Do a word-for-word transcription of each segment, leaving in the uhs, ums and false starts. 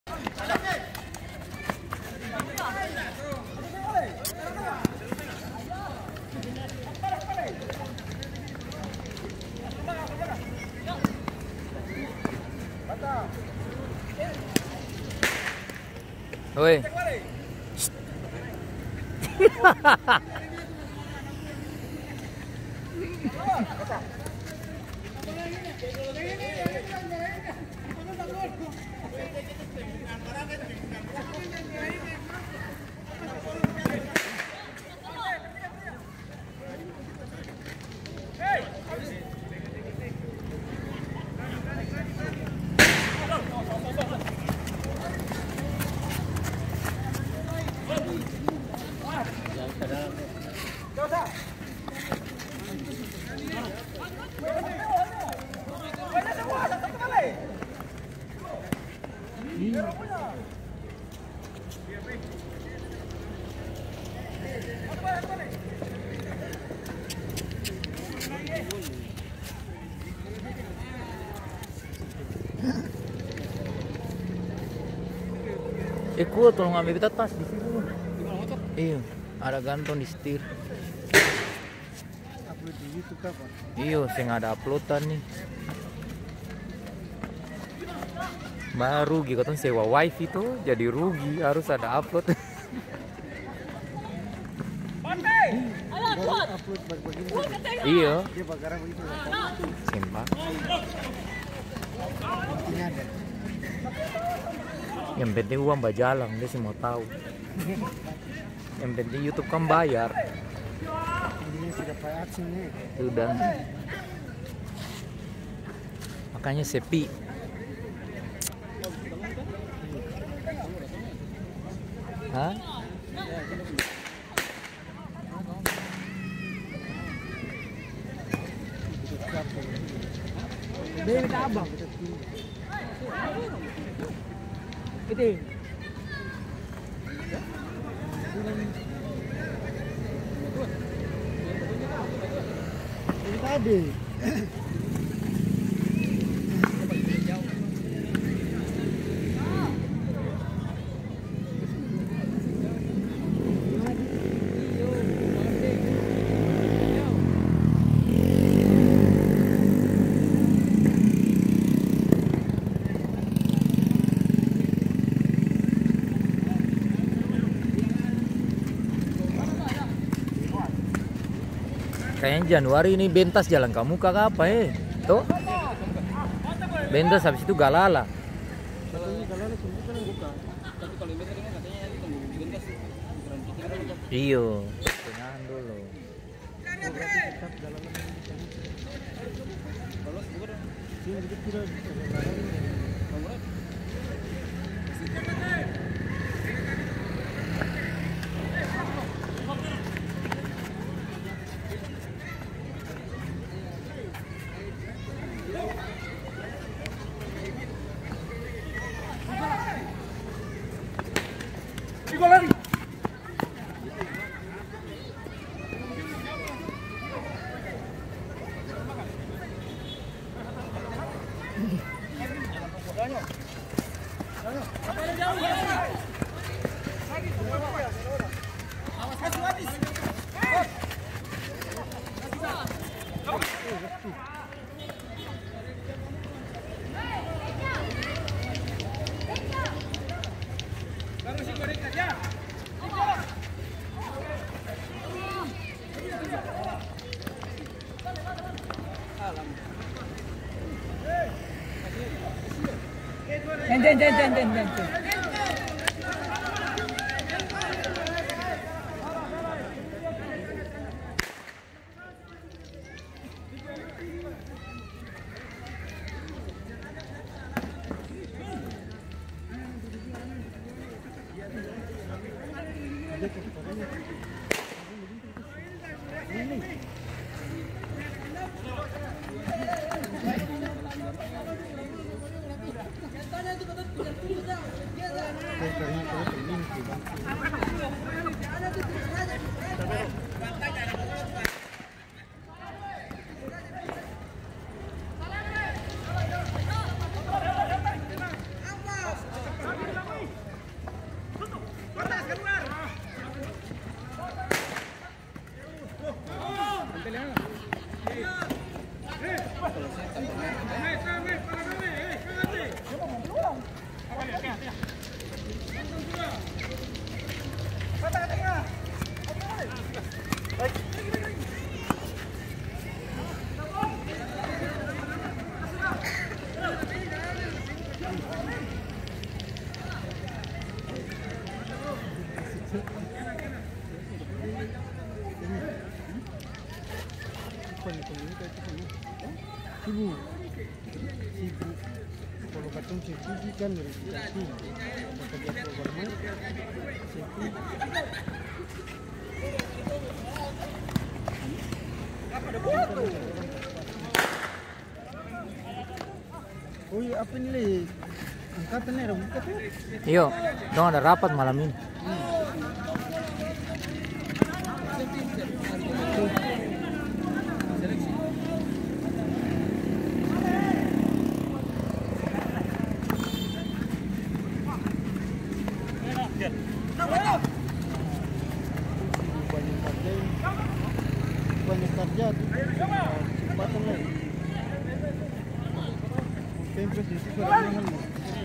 Woi. Ikut, tolong ambil kita tas di sini. Iya, ada gantung di setir. Upload di YouTube apa? Iya, saya nggak ada uploadan nih. Baru gitu kan sewa wifi tuh, jadi rugi harus ada upload. Upload begini. Iya. Dia bakaran begitu. Sempak. Ini ada. Yang penting uang bajalang, dia sih mau tahu. Yang penting YouTube kan bayar. Ini sudah pakai adsense nih. Sudah. Makanya sepi. Hah? Dia minta abang. Itu. Ini tadi. Kayaknya Januari ini Bentas jalan kamu kak apa eh? Tuh. Bentas habis itu Galala. Iyo. Tenang dulu. Jen jen jen jen jen jen. Sibuk. Sibuk. Kalau katong safety kan dari safety. Kerja programnya safety. Oh iya, apa nih? Angkatannya ada buka tuh? Iyo, dong ada rapat malam ini. Banyak kerja tuh, kesempatan lain. Tempes di situ ada yang lain.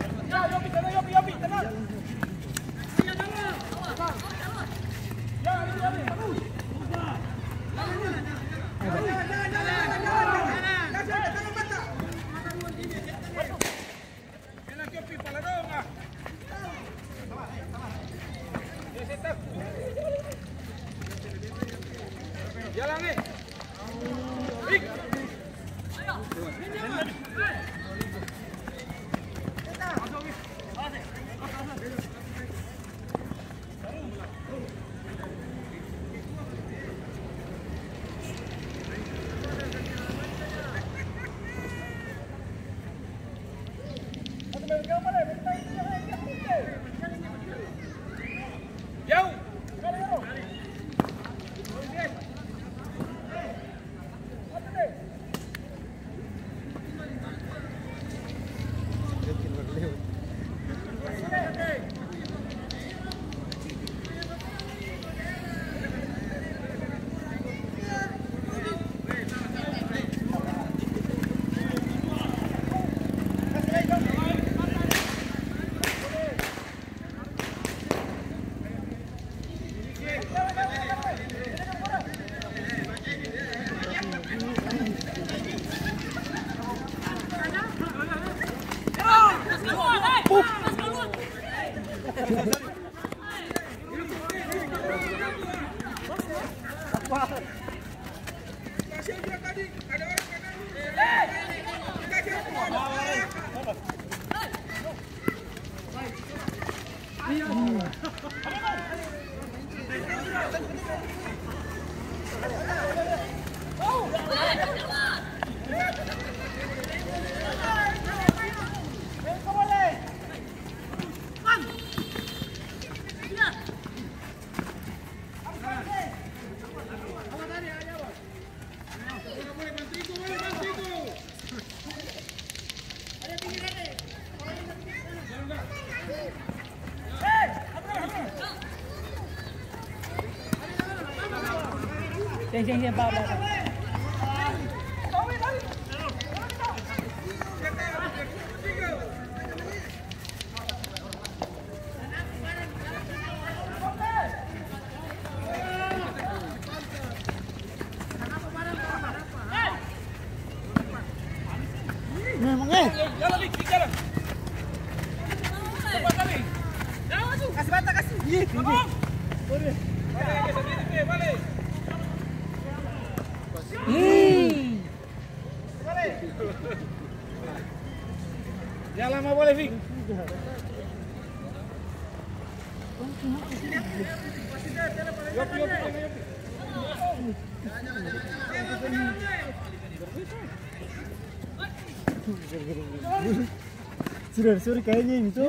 Jalan nih. Jauh. Sini sini sini bawa bawa. Memang eh. Jalan nih, jalan. Cepat kali. Jangan masuk. Kasih bata kasih. Iya, tinggi. Boleh. Balik, balik, balik. Hmm. Balik. Ya lama boleh, Vic. Yopi, yopi, yopi. Sudah, sorry kayaknya ini tuh.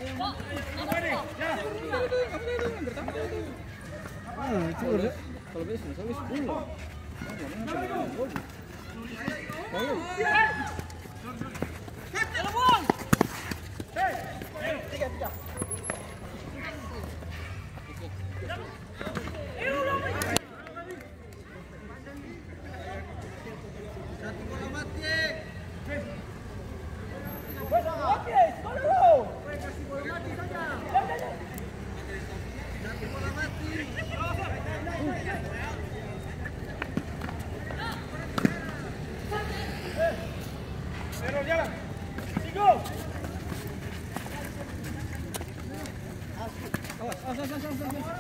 Ah, coba. Kalau bisa, kalau bisa. Jalan. Tigo. Awas, awas, awas, awas, awas.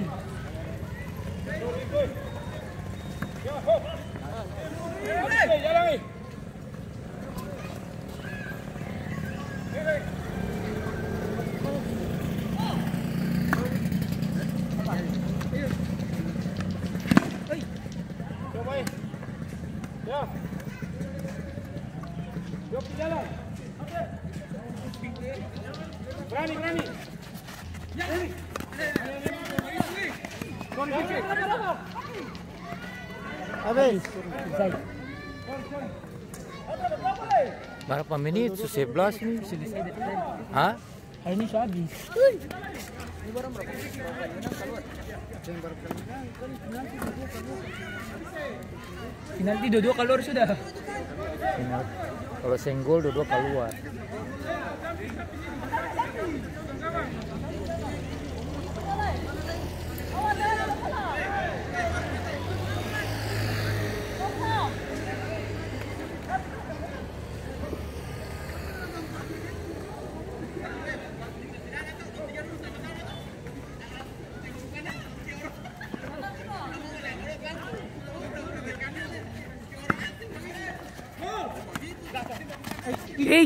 Jalan nih. Coba eh. Ya. Yuk jalan. Berani, berani. Berani. Habis. Berapa menit? sebelas nih. Hah? Ini sudah habis. Penalti dua-dua keluar sudah. Kalau senggol dua-dua keluar. Hei.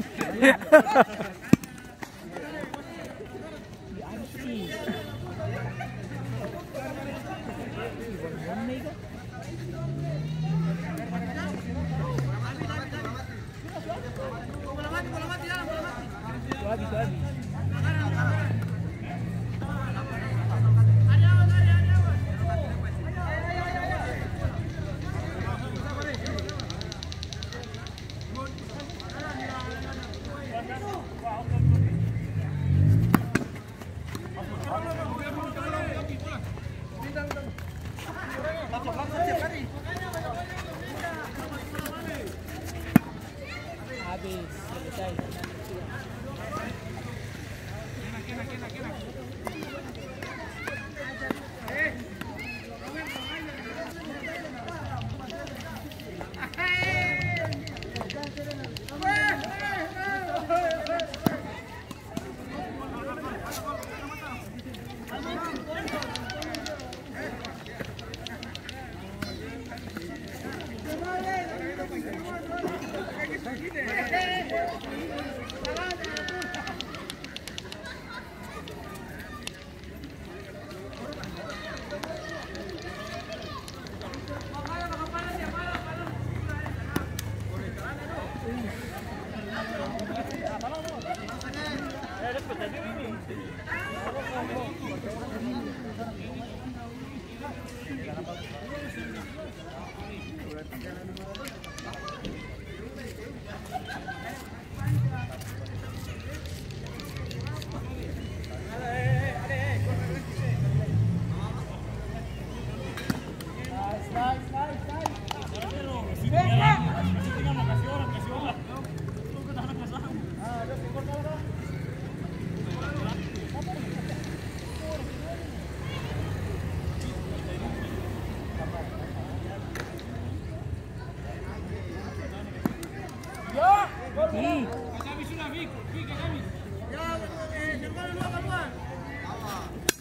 Habis, selesai. Habis sudah, Vic. Vic, habis. Ya, eh,